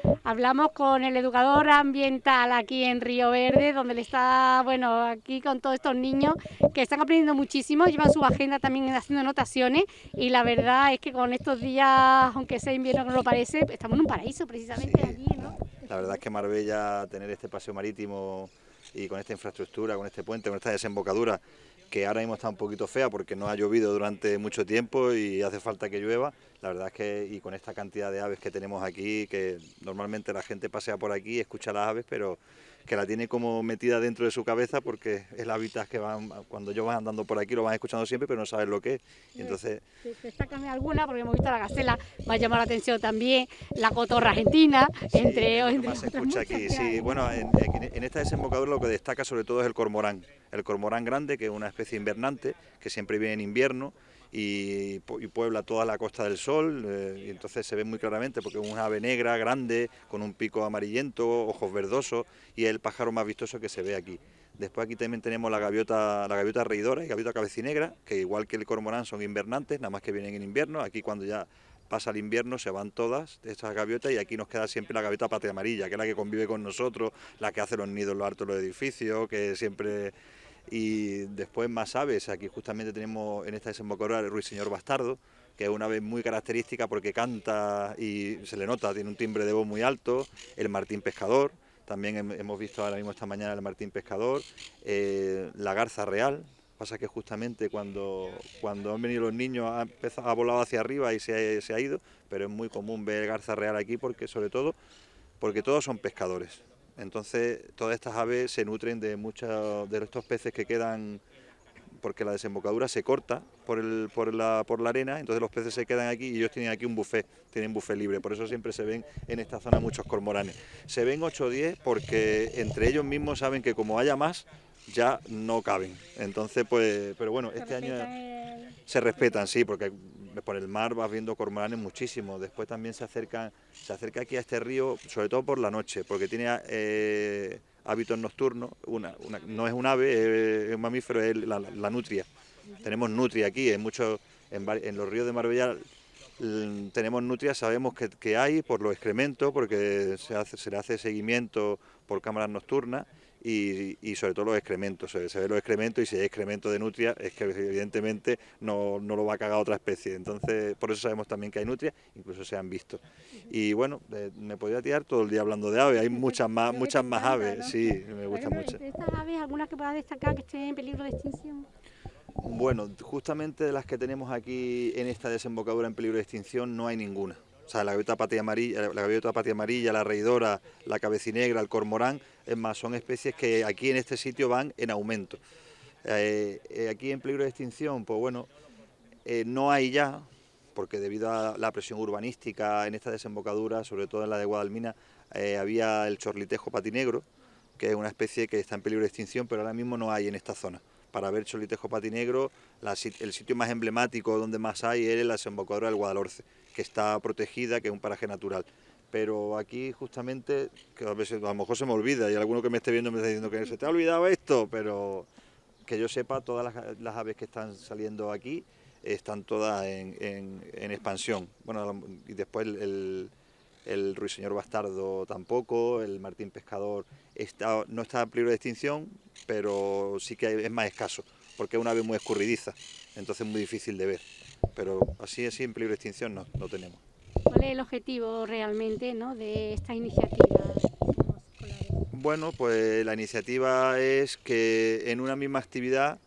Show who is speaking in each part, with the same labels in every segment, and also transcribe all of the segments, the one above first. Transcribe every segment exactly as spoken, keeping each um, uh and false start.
Speaker 1: Hablamos con el educador ambiental aquí en Río Verde, donde le está, bueno, aquí con todos estos niños que están aprendiendo muchísimo, llevan su agenda también haciendo anotaciones y la verdad es que con estos días, aunque sea invierno que no lo parece, estamos en un paraíso precisamente
Speaker 2: Sí,
Speaker 1: aquí, ¿no?
Speaker 2: la verdad es que Marbella, tener este paseo marítimo y con esta infraestructura, con este puente, con esta desembocadura, que ahora mismo está un poquito fea porque no ha llovido durante mucho tiempo y hace falta que llueva, la verdad es que, y con esta cantidad de aves que tenemos aquí, que normalmente la gente pasea por aquí y escucha las aves, pero que la tiene como metida dentro de su cabeza porque es el hábitat que van, cuando ellos van andando por aquí lo van escuchando siempre, pero no saben lo que es. Y entonces,
Speaker 1: Destácame alguna, porque hemos visto la gacela, me ha llamado la atención también, la cotorra argentina,
Speaker 2: sí,
Speaker 1: entre,
Speaker 2: es lo que
Speaker 1: entre
Speaker 2: más se
Speaker 1: otras
Speaker 2: escucha
Speaker 1: muchas
Speaker 2: aquí.
Speaker 1: que
Speaker 2: Sí,
Speaker 1: hay, ¿no?
Speaker 2: bueno, en, en- en esta desembocadura lo que destaca sobre todo es el cormorán. El cormorán grande, que es una especie invernante, que siempre viene en invierno y, pu- y puebla toda la Costa del Sol. Eh, y entonces se ve muy claramente porque es un ave negra, grande, con un pico amarillento, ojos verdosos, y es el pájaro más vistoso que se ve aquí. Después aquí también tenemos la gaviota, la gaviota reidora y gaviota cabecinegra, que igual que el cormorán son invernantes, nada más que vienen en invierno. Aquí cuando ya pasa el invierno se van todas estas gaviotas y aquí nos queda siempre la gaviota patria amarilla, que es la que convive con nosotros, la que hace los nidos en los altos de los edificios, que siempre... Y después más aves, aquí justamente tenemos en esta desembocadura el ruiseñor bastardo, que es una ave muy característica porque canta y se le nota, tiene un timbre de voz muy alto, el martín pescador, también hemos visto ahora mismo esta mañana el martín pescador, eh, la garza real. Pasa que justamente cuando, cuando han venido los niños ha, empezado, ha volado hacia arriba y se ha, se ha ido, pero es muy común ver garza real aquí porque sobre todo porque todos son pescadores. Entonces todas estas aves se nutren de muchos de estos peces que quedan porque la desembocadura se corta por, el, por, la, por la arena, entonces los peces se quedan aquí y ellos tienen aquí un buffet, tienen buffet libre, por eso siempre se ven en esta zona muchos cormoranes. Se ven ocho o diez porque entre ellos mismos saben que como haya más, ya no caben. Entonces, pues, pero bueno,
Speaker 1: Se
Speaker 2: este año
Speaker 1: respetan el...
Speaker 2: se respetan, sí, porque por el mar vas viendo cormoranes muchísimo. Después también se acercan, se acerca aquí a este río, sobre todo por la noche, porque tiene eh, hábitos nocturnos. Una, una, no es un ave, eh, es un mamífero, es la, la nutria. Tenemos nutria aquí, en muchos, en, en los ríos de Marbella tenemos nutrias, sabemos que, que hay por los excrementos, porque se, hace, se le hace seguimiento por cámaras nocturnas y, y sobre todo los excrementos. Se, se ve los excrementos y si hay excremento de nutria es que evidentemente no, no lo va a cagar otra especie. Entonces, por eso sabemos también que hay nutrias, incluso se han visto. Y bueno, eh, me podría tirar todo el día hablando de aves, hay muchas más,
Speaker 1: Creo que te
Speaker 2: muchas más
Speaker 1: encanta,
Speaker 2: aves,
Speaker 1: ¿no?
Speaker 2: sí, me
Speaker 1: Por
Speaker 2: gustan
Speaker 1: ejemplo,
Speaker 2: mucho.
Speaker 1: entre estas aves, algunas que puedas destacar que estén en peligro de extinción.
Speaker 2: Bueno, justamente de las que tenemos aquí en esta desembocadura en peligro de extinción no hay ninguna. O sea, la gaviota patria amarilla, la gaviota patria amarilla, la reidora, la cabecinegra, el cormorán, es más, son especies que aquí en este sitio van en aumento. Eh, eh, aquí en peligro de extinción, pues bueno, eh, no hay ya, porque debido a la presión urbanística en esta desembocadura, sobre todo en la de Guadalmina, eh, había el chorlitejo patinegro, que es una especie que está en peligro de extinción, pero ahora mismo no hay en esta zona. Para ver chorlitejo patinegro, la, el sitio más emblemático donde más hay es la desembocadura del Guadalhorce, que está protegida, que es un paraje natural. Pero aquí justamente, que a veces a lo mejor se me olvida y alguno que me esté viendo me está diciendo que se te ha olvidado esto, pero que yo sepa, todas las, las aves que están saliendo aquí están todas en, en, en expansión. Bueno, y después el, el, el ruiseñor bastardo tampoco, el martín pescador está, no está en peligro de extinción, pero sí que es más escaso, porque es una ave muy escurridiza, entonces es muy difícil de ver. Pero así, así en peligro de extinción no, no tenemos.
Speaker 1: ¿Cuál es el objetivo realmente, ¿no?, de esta iniciativa escolares?
Speaker 2: Bueno, pues la iniciativa es que en una misma actividad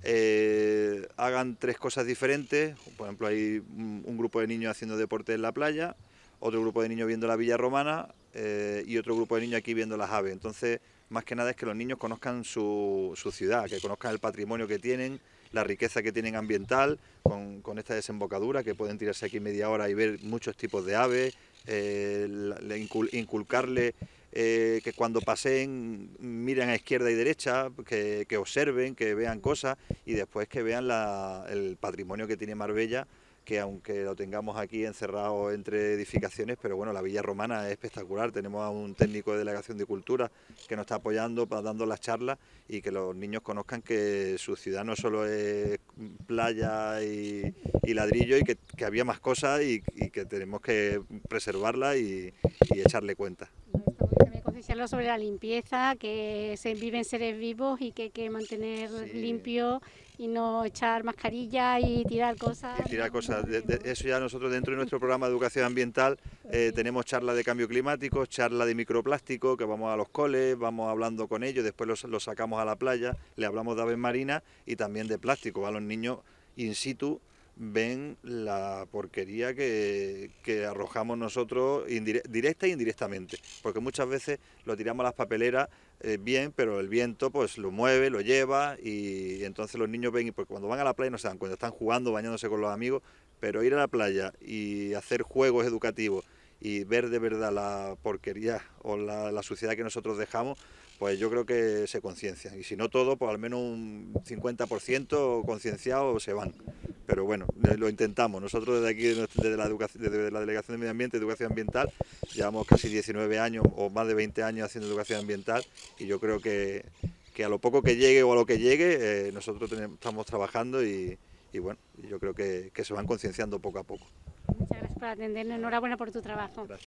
Speaker 2: eh, hagan tres cosas diferentes. Por ejemplo, hay un, un grupo de niños haciendo deporte en la playa, otro grupo de niños viendo la Villa Romana eh, y otro grupo de niños aquí viendo las aves. Entonces, más que nada es que los niños conozcan su, su ciudad, que conozcan el patrimonio que tienen, la riqueza que tienen ambiental, con, con esta desembocadura, que pueden tirarse aquí media hora y ver muchos tipos de aves, eh, la, incul, inculcarle eh, que cuando paseen miren a izquierda y derecha, que, que observen, que vean cosas y después que vean la, el patrimonio que tiene Marbella, que aunque lo tengamos aquí encerrado entre edificaciones, pero bueno, la Villa Romana es espectacular. Tenemos a un técnico de Delegación de Cultura que nos está apoyando, para dando las charlas, y que los niños conozcan que su ciudad no solo es playa y, y ladrillo, y que, que había más cosas, y, y que tenemos que preservarla y, y echarle cuenta.
Speaker 1: También concienciarlo sobre la limpieza, que se viven seres vivos y que hay que mantener
Speaker 2: Sí.
Speaker 1: limpio y no echar mascarilla y tirar cosas.
Speaker 2: Y tirar cosas. De, de, eso ya nosotros dentro de nuestro programa de educación ambiental eh, tenemos charlas de cambio climático, charlas de microplástico, que vamos a los coles, vamos hablando con ellos, después los, los sacamos a la playa, le hablamos de aves marinas y también de plástico. A los niños in situ ven la porquería que, que arrojamos nosotros indire, directa e indirectamente, porque muchas veces lo tiramos a las papeleras eh, bien, pero el viento pues lo mueve, lo lleva, y entonces los niños ven, y porque cuando van a la playa no se dan cuenta, están jugando, bañándose con los amigos, pero ir a la playa y hacer juegos educativos y ver de verdad la porquería o la, la suciedad que nosotros dejamos, pues yo creo que se conciencian, y si no todo, pues al menos un cincuenta por ciento concienciados se van. Pero bueno, lo intentamos. Nosotros desde aquí, desde la, educación, desde la Delegación de Medio Ambiente y Educación Ambiental, llevamos casi diecinueve años o más de veinte años haciendo educación ambiental, y yo creo que, que a lo poco que llegue o a lo que llegue, eh, nosotros tenemos, estamos trabajando, y, y bueno, yo creo que, que se van concienciando poco a poco.
Speaker 1: Muchas gracias por atendernos, enhorabuena por tu trabajo.
Speaker 2: Gracias.